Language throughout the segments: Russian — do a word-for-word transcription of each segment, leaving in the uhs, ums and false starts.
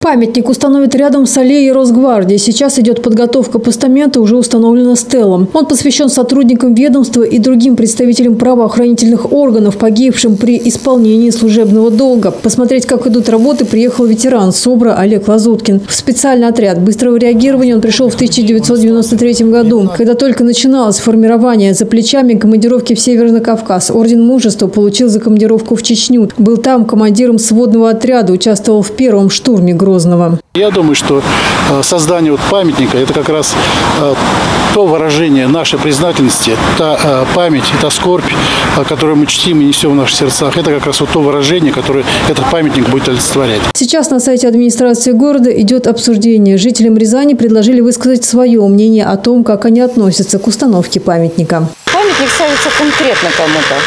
Памятник установят рядом с аллеей Росгвардии. Сейчас идет подготовка постамента, уже установлена стела. Он посвящен сотрудникам ведомства и другим представителям правоохранительных органов, погибшим при исполнении служебного долга. Посмотреть, как идут работы, приехал ветеран СОБРа Олег Лазуткин. В специальный отряд быстрого реагирования он пришел в тысяча девятьсот девяносто третьем году, когда только начиналось формирование. За плечами командировки в Северный Кавказ. Орден Мужества получил за командировку в Чечню. Был там командиром сводного отряда, участвовал в первом штурме Грозного. Я думаю, что создание вот памятника – это как раз то выражение нашей признательности, та память, та скорбь, которую мы чтим и несем в наших сердцах. Это как раз вот то выражение, которое этот памятник будет олицетворять. Сейчас на сайте администрации города идет обсуждение. Жителям Рязани предложили высказать свое мнение о том, как они относятся к установке памятника. Памятник ставится конкретно кому-то.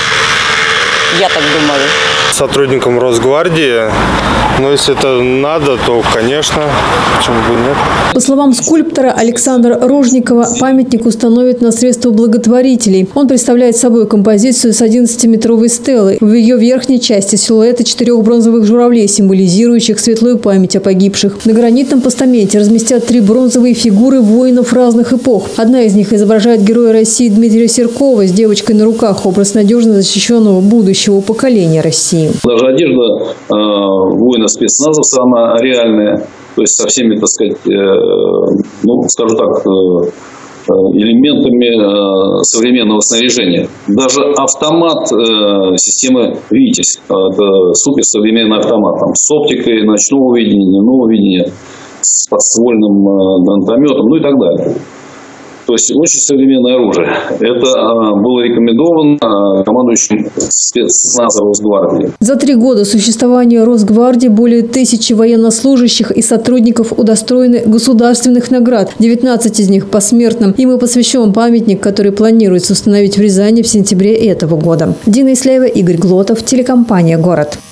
Я так думаю. Сотрудникам Росгвардии, но если это надо, то, конечно, почему бы нет. По словам скульптора Александра Рожникова, памятник установят на средства благотворителей. Он представляет собой композицию с одиннадцатиметровой стелой. В ее верхней части силуэты четырех бронзовых журавлей, символизирующих светлую память о погибших. На гранитном постаменте разместят три бронзовые фигуры воинов разных эпох. Одна из них изображает героя России Дмитрия Серкова с девочкой на руках, образ надежно защищенного будущего поколения России. Даже одежда э, воина спецназовца, она реальная, то есть со всеми, так сказать, э, ну, скажу так, э, элементами э, современного снаряжения. Даже автомат э, системы «Витязь», это суперсовременный автомат, там, с оптикой ночного видения, дневного видения, с подствольным э, гранатометом, ну и так далее. То есть очень современное оружие. Это а, было рекомендовано а, командующим спецназа Росгвардии. За три года существования Росгвардии более тысячи военнослужащих и сотрудников удостоены государственных наград. девятнадцать из них посмертно. Им и посвящен памятник, который планируется установить в Рязани в сентябре этого года. Дина Исляева, Игорь Глотов, телекомпания «Город».